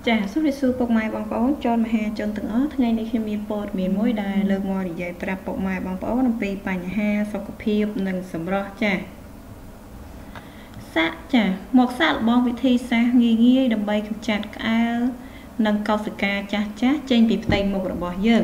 ចាសួស្តីសួរពុកម៉ែបងប្អូនចនមហាជនទាំងអស់ថ្ងៃនេះខ្ញុំមានព័ត៌មានមួយដែលលើកមកនិយាយប្រាប់ពុកម៉ែបងប្អូនអំពីបញ្ហាសុខភាពនិងសម្រស់ចាសមកសាកល្បងវិធីសាស្ត្រងាយៗដើម្បីកម្ចាត់ក្អែលនិងកោសិកាចាស់ចេញពីផ្ទៃមុខរបស់យើង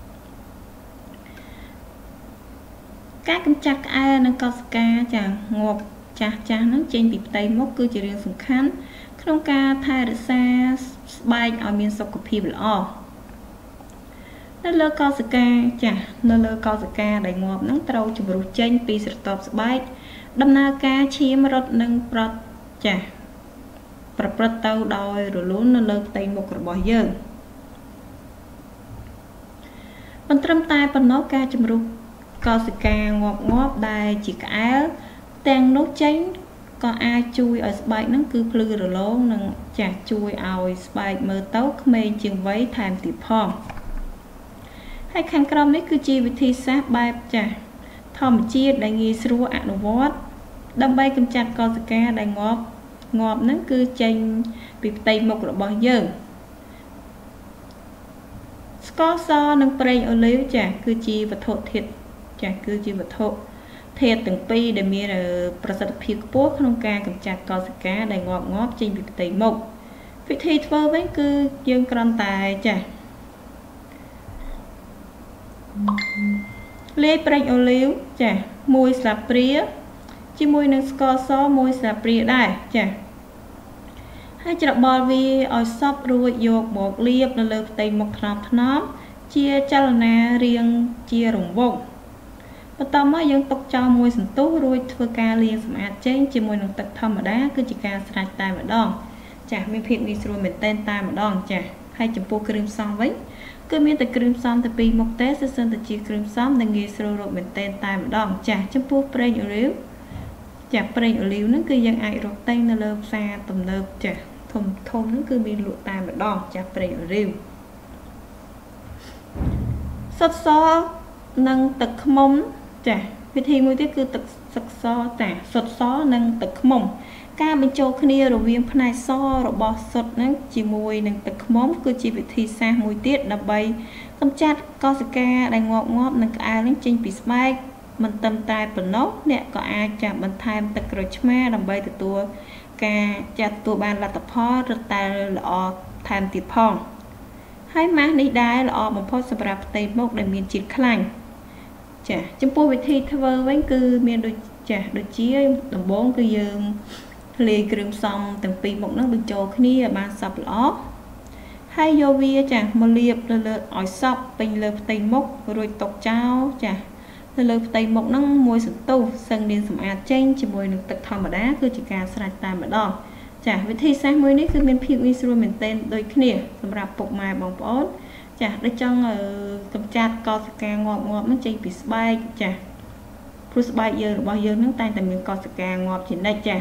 ការកម្ចាត់ក្អែលនិងកោសិកាចាសងាប់ចាស់ហ្នឹងចេញពីផ្ទៃមុខគឺជារឿងសំខាន់ក្នុងការថែរក្សាស្បែកឲ្យមានសុខភាពល្អនៅលើកោសិកានៅលើកោសិកាដែលងាប់ហ្នឹងត្រូវជំរុះចេញពីស្រទាប់ស្បែកដំណើរការឈាមរត់និងប្រព្រឹត្តទៅដោយរលូននៅលើផ្ទៃមុខរបស់យើងមិនត្រឹមតែប៉ុណ្ណោះការជំរុះកោសិកាងាប់ដែលជាក្អែលទាំងនោះចេញក៏អាចជួយឲ្យស្បែកហ្នឹងគឺភ្លឺរលោងនិងជួយឲ្យស្បែកមើលទៅក្មេងជាងវ័យថែមទៀតផងហើយខាងក្រោមនេះគឺជាវិធីសាស្ត្របែបធម្មជាតិដែលងាយស្រួលអនុវត្តដើម្បីកម្ចាត់កោសិកាដែលងាប់ហ្នឹងគឺចេញពីផ្ទៃមុខរបស់យើងស្ករសនិងប្រេងអូលីវគឺជាវត្ថុធាតុគឺជាវត្ថុធាតុទាំងពីរដែលមានប្រសិទ្ធភាពខ្ពស់ក្នុងការកម្ចាត់កោសិកាដែលងាប់ចេញពីផ្ទៃមុខវិធីធ្វើវិញគឺយើងគ្រាន់តែលាយប្រេងអូលីវ1ស្លាបព្រាជាមួយនឹងស្ករស1ស្លាបព្រាដែរហើយច្របល់វាឲ្យសព្វរួចយកមកលាបនៅលើផ្ទៃមុខថ្នមជាចលនារាងជារង្វង់បន្ទាប់មកយើងទុកចោលមួយសន្ទុះរួចធ្វើការលាងសម្អាតចេញជាមួយនឹងទឹកធម្មតាគឺជាការស្រេចតែម្ដងមានភាពងាយស្រួលមែនទែនតែម្ដងហើយចំពោះគ្រឿងផ្សំវិញគឺមានតែគ្រឿងផ្សំតែពីរមុខទេសិនតែជាគ្រឿងផ្សំដែលងាយស្រួលរកមែនទែនតែម្ដងចំពោះប្រេងអូលីវប្រេងអូលីវហ្នឹងគឺយើងអាចរកទិញនៅលើផ្សារទំនើបធំហ្នឹងគឺមានលក់តែម្ដងប្រេងអូលីវសុទ្ធសនិងទឹកឃ្មុំវិធីមួយទៀតគឺទឹកសុទ្ធសនិងទឹកឃ្មុំការបញ្ចូលគ្នារវាងផ្នែកសរបស់សុទ្ធហ្នឹងជាមួយនឹងទឹកឃ្មុំគឺជាវិធីសាស្ត្រមួយទៀតដើម្បីកម្ចាត់កោសិកាដែលងាប់និងក្អែលហ្នឹងចេញពីស្បែកមិនត្រឹមតែប៉ុណ្ណោះអ្នកក៏អាចបន្ថែមទឹកក្រូចឆ្មាដើម្បីទទួលបានលទ្ធផលរឹតតែល្អថែមទៀតផងហើយម៉ាស់នេះដែរល្អបំផុតសម្រាប់ផ្ទៃមុខដែលមានជាតិខ្លាញ់ចំពោះវិធីធ្វើវិញគឺមានដូចជាដំបូងគឺយើងលាយគ្រឿងផ្សំទាំងពីរមុខហ្នឹងបញ្ចូលគ្នាឲ្យបានសព្វល្អហើយយកវាមកលាបលើឲ្យសព្វពេញលើផ្ទៃមុខរួចទុកចោលនៅលើផ្ទៃមុខហ្នឹងមួយសន្ទុះសឹងលាងសម្អាតចេញជាមួយនឹងទឹកធម្មតាគឺជាការស្រេចតែម្ដងវិធីសាស្ត្រមួយនេះគឺមានភាពងាយស្រួលមែនទែនដូចគ្នាសម្រាប់ពុកម៉ែបងប្អូនដូចចង់កម្ចាត់កោសិកាងាប់ហ្នឹងចេញពីស្បែកព្រោះស្បែករបស់យើងហ្នឹងតែងតែមានកោសិកាងាប់ជានិច្ច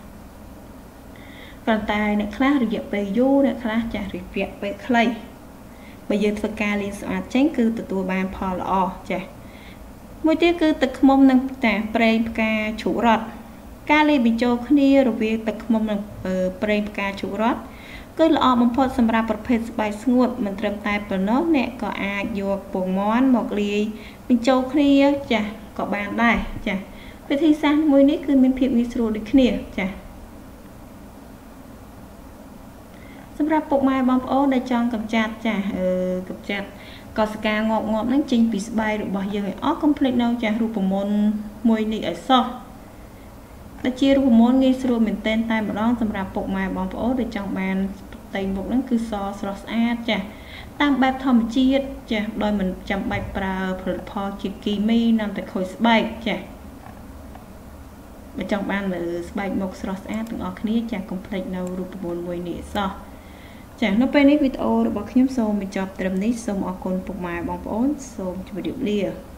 ប៉ុន្តែអ្នកខ្លះរយៈពេលយូរអ្នកខ្លះរយៈពេលខ្លីបើយើងធ្វើការលាងសម្អាតចេញគឺទទួលបានផលល្អមួយទៀតគឺទឹកឃ្មុំនិងប្រេងផ្កាឈូករ៉ត់ការលាយបញ្ចូលគ្នារវាងទឹកឃ្មុំនិងប្រេងផ្កាឈូករ៉ត់គឺល្អបំផុតសម្រាប់ប្រភេទស្បែកស្ងួតមិនត្រឹមតែប៉ុណ្ណោះអ្នកក៏អាចយកពងមាន់មកលាយបញ្ចូលគ្នាក៏បានដែរវិធីសាស្ត្រមួយនេះគឺមានភាពងាយស្រួលដូចគ្នាសម្រាប់ពុកម៉ែបងប្អូនដែលចង់កម្ចាត់កោសិកាងាប់ហ្នឹងចេញពីស្បែករបស់យើងឲ្យអស់កុំភ្លេចនៅរូបមន្តមួយនេះឲ្យសោះដែលជារូបមន្តងាយស្រួលមែនទែនតែម្ដងសម្រាប់ពុកម៉ែបងប្អូនដែលចង់បានផ្ទៃមុខហ្នឹងគឺសស្រស់ស្អាតតាមបែបធម្មជាតិដោយមិនចាំបាច់ប្រើផលិតផលជាតិគីមីនាំតែខូចស្បែកបើចង់បានស្បែកមុខស្រស់ស្អាតទាំងអស់គ្នាកុំភ្លេចនៅរូបមន្តមួយនេះសោះនៅពេលនេះវីដេអូរបស់ខ្ញុំសូមបញ្ចប់ត្រឹមនេះសូមអរគុណពុកម៉ែបងប្អូនសូមជម្រាបលា